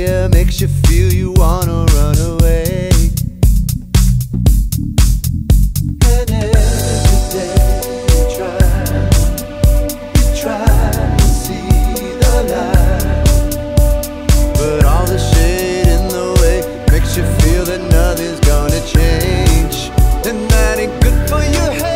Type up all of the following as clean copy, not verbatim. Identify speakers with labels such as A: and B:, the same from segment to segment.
A: here makes you feel you wanna run away. And every day you try to see the light, but all the shade in the way makes you feel that nothing's gonna change, and that ain't good for your health.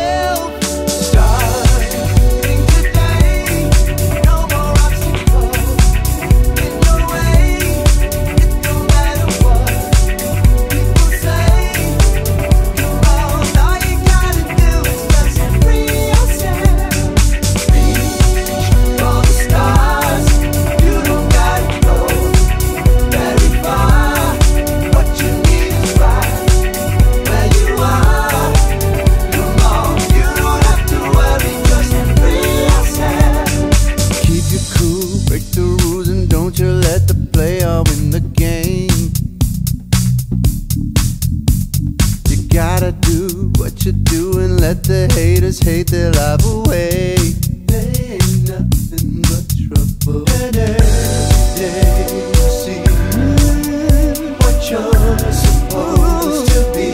A: Gotta do what you do and let the haters hate their life away. They ain't nothing but trouble. And every day you see what you're supposed to be.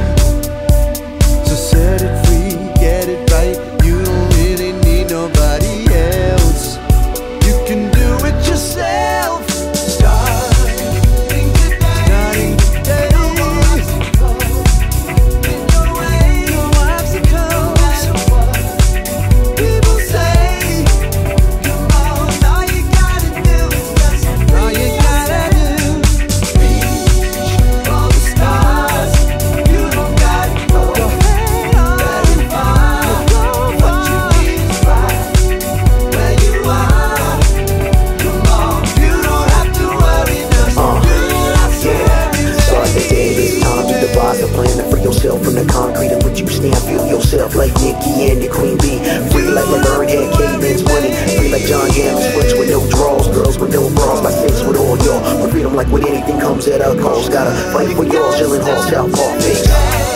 A: So set it free, get it right. You don't really need nobody else. You can do it yourself. From the concrete in which you stand, feel yourself like Nikki and the Queen Bee. Free like Laverne had caveman's money. Free like John Gamble's foot with no draws. Girls with no bras, my sense with all y'all. But freedom like with anything comes at a cost. Gotta fight for yours, chillin' hall, South Park,